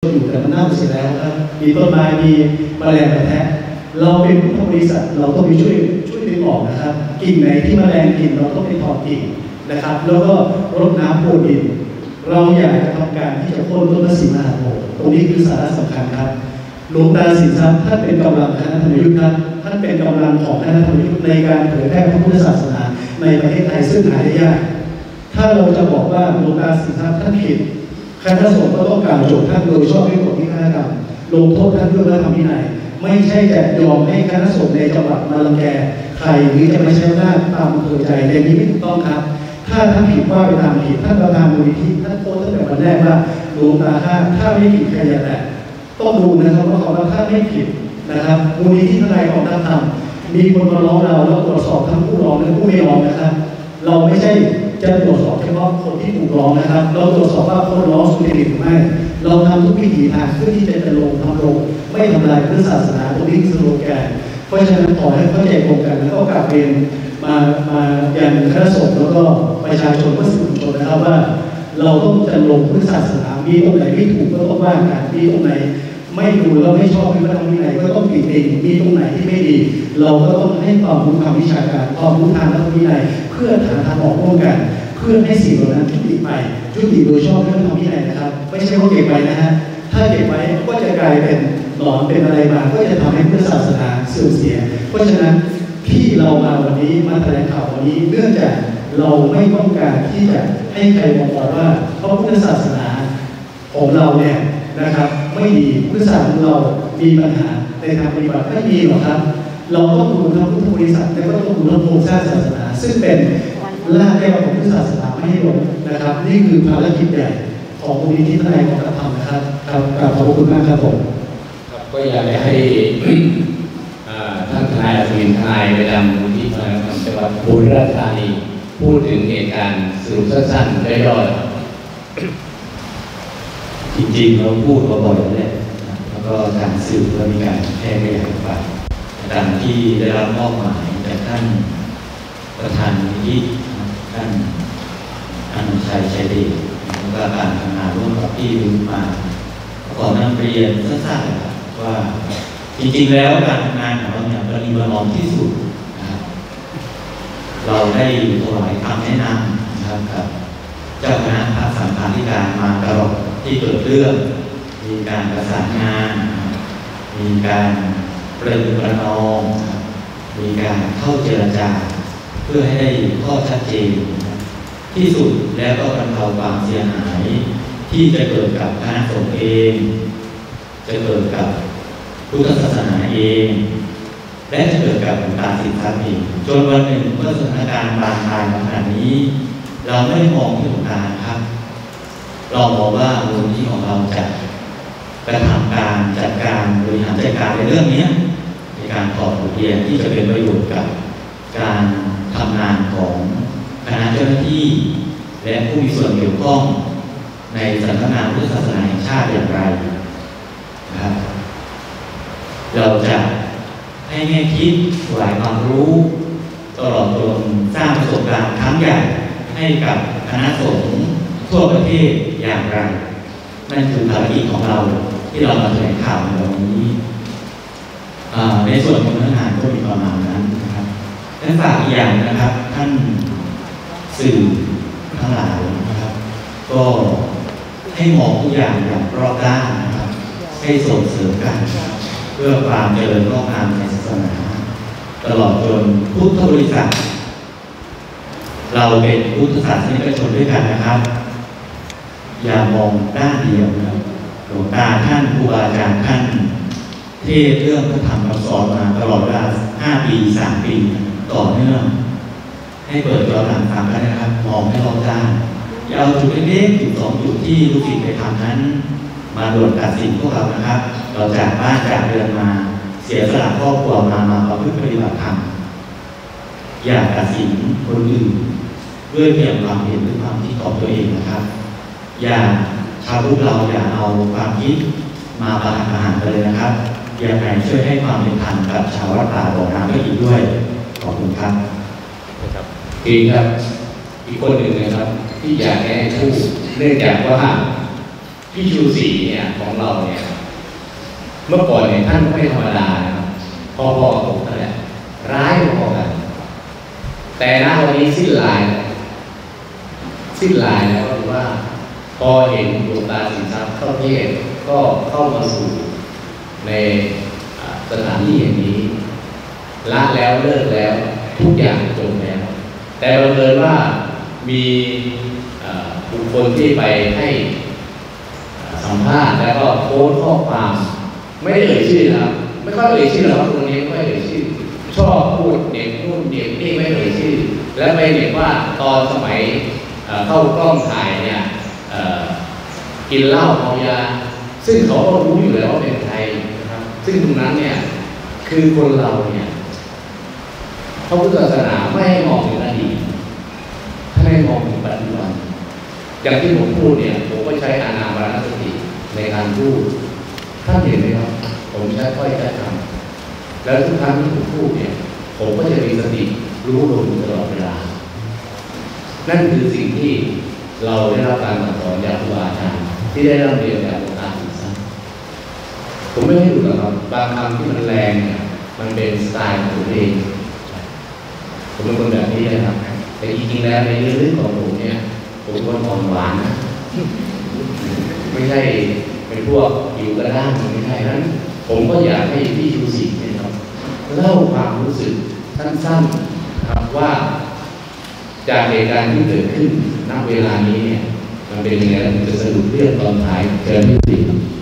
อยู่แต่มันเน่าเสียแล้วครับมีต้นไม้มีแมลงมาแทะเราเป็นพุทธบริษัทเราต้องไปช่วยดึงออกนะครับกิ่งไหนที่แมลงกินเราต้องไปถอดกิ่งนะครับแล้วก็รดน้ำโปรดินเราอยากจะทำการที่จะโค่นต้นพระศรีมหาโพธิ์ตรงนี้คือสาระสำคัญครับหลวงตาสินทรัพย์ท่านเป็นกำลังคณะธรรมยุทธ์ครับท่านเป็นกำลังของคณะธรรมยุทธ์ในการเผยแพร่พระพุทธศาสนาในประเทศไทยซึ่งหาได้ยากถ้าเราจะบอกว่าหลวงตาสินทรัพย์ท่านผิดคณะสงฆ์ก็ต้องการโจทย์ท่านโดยชอบด้วยกฎที่คณะกรรมลงโทษท่านด้วยพระธรรมวินัยไม่ใช่จะยอมให้คณะสงฆ์ในจังหวัดมาลังแกใครหรือจะไม่ใช้หน้าตามอำเภอใจอย่างนี้ไม่ถูกต้องครับถ้าท่านผิดว่าไปตามผิดท่านประธานมูลนิธิท่านโพสต์ตั้งแต่วันแรกว่าหลวงตาถ้าไม่ผิดใครอย่าแตะต้องดูนะครับว่าเขาถ้าไม่ผิดนะครับมูลนิธิทนายของท่านทำมีคนมาร้องเราแล้วตรวจสอบทั้งผู้ร้องและผู้ไม่ร้องนะครับเราไม่ใช่จะตรวจสอบเฉพาะคนที่ถูกร้องนะครับเราตรวจสอบว่าคนร้องสุจริตหรือไม่เราทำทุกวิถีทางเพื่อที่จะลงทำลงไม่ทำลายพุทธศาสนาตรงนี้สโลแกนเพราะฉะนั้นขอให้เข้าใจตรงกันแล้วก็กลับเรียนมาอย่างคณะสงฆ์แล้วก็ประชาชนและสื่อมวลชนนะครับว่าเราต้องจะลงพุทธศาสนามีตรงไหนไม่ถูกก็ต้องว่ากันมีตรงไหนไม่ดูแล้วไม่ชอบไม่ต้องมีไหนก็ต้องติดเองมีตรงไหนที่ไม่ดีเราก็ต้องให้ความรู้ทางวิชาการความรู้ทางนักวินัยเพื่อหาทางออกร่วมกันเพื่อให้สิ่งเหล่านั้นยุติไปยุติโดยชอบด้วยทางวินัยนะครับไม่ใช่ว่าเก็บไว้นะฮะถ้าเก็บไว้ก็จะกลายเป็นหลอนเป็นอะไรมาก็จะทำให้พุทธศาสนาเสื่อมเสียเพราะฉะนั้นที่เรามาวันนี้มาแถลงข่าววันนี้เนื่องจากเราไม่ต้องการที่จะให้ใครบอกว่าเพราะพุทธศาสนาของเราเนี่ยนะครับไม่ดีพุทธศาสนาของเรามีปัญหาในทางปฏิบัติไม่มีหรอกครับเราต้องดูทั้งพุทธบริษัทและก็ต้องดูทั้งโครงสร้างศาสนาซึ่งเป็นรากแก้วของพุทธศาสนาไม่ให้ล้มนะครับนี่คือภารกิจใหญ่ของมูลนิธิทนายของธรรมนะครับครับขอบคุณมากครับผมครับก็อยากให้ท่านทนายอัศวินทนายประจำมูลนิธิทนายของจังหวัดอุบลราชธานีพูดถึงเหตุการณ์สรุปสั้นๆได้ย่อยจริงๆเราพูดมาบ่อยแล้วแล้วก็ทางสื่อก็มีการแพร่ขยายไปตามที่ได้รับมอบหมายจากท่านประธานมูลนิธิท่านอนุชัยชัยเดชแล้วก็การทำงานร่วมกับที่รู้มาก่อนนั้นเรียนสั้นๆว่าจริงๆแล้วการทำงานของเราเนี่ยประณีประนอมที่สุดนะครับเราได้ถวายคำแนะนำนะครับกับเจ้าคณะพระสังฆาธิการมาตลอดที่เกิดเรื่องมีการประสานงานมีการประณีประนอมมีการเข้าเจรจาเพื่อให้ได้ข้อชัดเจนที่สุดแล้วก็บรรเทาความเสียหายที่จะเกิดกับคณะสงฆ์เองจะเกิดกับพุทธศาสนาเองและจะเกิดกับหลวงตาสินทรัพย์เองจนวันหนึ่งเมื่อสถานการณ์บานปลายขนาดนี้เราไม่ได้มองที่หลวงตาครับเรามองว่ามูลนิธิของเราจะกระทำการจัดการบริหารจัดการในเรื่องนี้ในการถอดบทเรียนที่จะเป็นประโยชน์กับการทำงานของคณะเจ้าหน้าที่และผู้มีส่วนเกี่ยวข้องในสำนักงานพุทธศาสนาแห่งชาติอย่างไรนะครับเราจะให้แง่คิดถวายความรู้ตลอดจนสร้างประสบการณ์ครั้งใหญ่ให้กับคณะสงฆ์ทั่วประเทศอย่างไรนั่นคือภารกิจของเราที่เรามาแถลงข่าวในวันนี้ในส่วนของเนื้อหาก็มีประมาณนั้นนะครับและฝากอีกอย่างนะครับท่านสื่อทั้งหลายนะครับก็ให้มองทุกอย่างอย่างรอบด้านนะครับให้ส่งเสริมกันเพื่อความเจริญงอกงามในศาสนาตลอดจนพุทธบริษัทเราเป็นพุทธศาสนิกชนด้วยกันนะครับอย่ามองด้านเดียวนะครับหลวงตาท่านครูบาอาจารย์ท่านเทศเรื่องพระธรรมคำสอนมาตลอดเวลา5 ปี 3 ปีต่อเนื่องให้เปิดย้อนหลังฟังกันนะครับมองให้รอบด้านอย่าเอาจุดเล็กๆจุด2 จุดที่ลูกศิษย์ไปทำนั้นมาด่วนตัดสินพวกเรานะครับเราจากบ้านจากเรือนมาเสียสละครอบครัวมาประพฤติปฏิบัติธรรมอย่าตัดสินคนอื่นด้วยเพียงความเห็นหรือความคิดของตัวเองนะครับอย่าชาวพุทธเราอย่าเอาความคิดมาประหารกันเลยนะครับอย่าไหนช่วยให้ความเป็นธรรมกับชาววัดป่าบ่อน้ำก็อีกด้วยขอบคุณครับดีครับอีกคนหนึ่งนะครับที่อยากให้พูดเนื่องจากว่าพี่ชูศรีเนี่ยของเราเนี่ยเมื่อก่อนเนี่ยท่านไม่ธรรมดานะครับพอๆผมนั่นแหละร้ายพอๆกันแต่ณวันนี้สิ้นลายแล้วก็คือว่าพอเห็นดวงตาสินทรัพย์เข้าเทศก็เข้ามาสู่ในสถานที่อย่างนี้ละแล้วเลิกแล้วทุกอย่างจบแล้วแต่บังเอิญว่ามีบุคคลที่ไปให้สัมภาษณ์แล้วก็โพสต์ข้อความไม่ได้เอ่ยชื่อนะครับไม่ค่อยเอ่ยชื่อหรอกตรงนี้ไม่ค่อยเอ่ยชื่อชอบพูดเด็กนู่นเด็กนี่ไม่เอ่ยชื่อแล้วไปเห็นว่าตอนสมัยเข้ากล้องถ่ายเนี่ยกินเหล้าเมายาซึ่งเขาก็รู้อยู่แล้วว่าเป็นใครนะครับซึ่งตรงนั้นเนี่ยคือคนเราเนี่ยพระพุทธศาสนาไม่ให้มองถึงอดีตถ้าให้มองถึงปัจจุบันอย่างที่ผมพูดเนี่ยผมก็ใช้อานาปานสติในการพูดท่านเห็นไหมครับผมใช้ค่อยใช้คำแล้วทุกครั้งที่ผมพูดเนี่ยผมก็จะมีสติรู้ลมตลอดเวลานั่นคือสิ่งที่เราได้รับการสอนจากครูบาอาจารย์ที่ได้รับเรียนจากหลวงตาสินทรัพย์ผมไม่ให้ดูหรอกครับบางคำที่มันแรงเนี่ยมันเป็นสไตล์ของผมเองผมเป็นคนแบบนี้นะครับแต่จริงๆแล้วในเรื่องของผมเนี่ยผมเป็นคนอ่อนหวานนะไม่ใช่เป็นพวกผิวกระด้างไม่ใช่นั้นผมก็อยากให้พี่ชูศรีเนี่ยครับเล่าความรู้สึกสั้นๆครับว่าจากเหตุการณ์ที่เกิดขึ้นณเวลานี้เนี่ยมันเป็นยังไงแล้วผมจะสรุปเรื่องตอนท้ายเชิญพี่ชูศรี